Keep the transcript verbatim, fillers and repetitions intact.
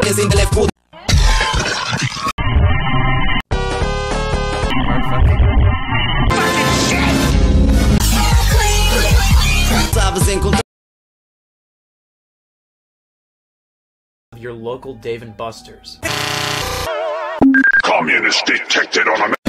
in the left foot. Your local Dave and Buster's. Communist detected on a